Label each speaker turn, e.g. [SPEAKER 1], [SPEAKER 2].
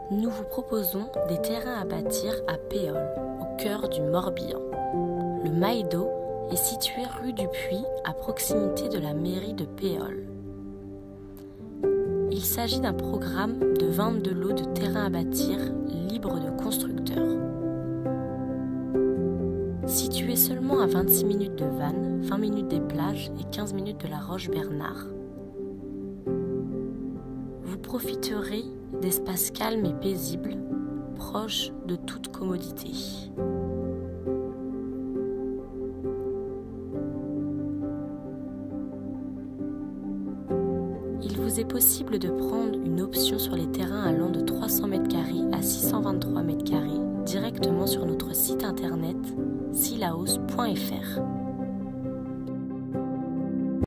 [SPEAKER 1] Nous vous proposons des terrains à bâtir à Péole, au cœur du Morbihan. Le Maïdo est situé rue du Puy, à proximité de la mairie de Péole. Il s'agit d'un programme de vente de lots de terrains à bâtir libre de constructeurs. Situé seulement à 26 minutes de Vannes, 20 minutes des plages et 15 minutes de la Roche-Bernard, vous profiterez d'espaces calmes et paisibles, proches de toute commodité. Il vous est possible de prendre une option sur les terrains allant de 300 m² à 623 m² directement sur notre site internet silaos.fr.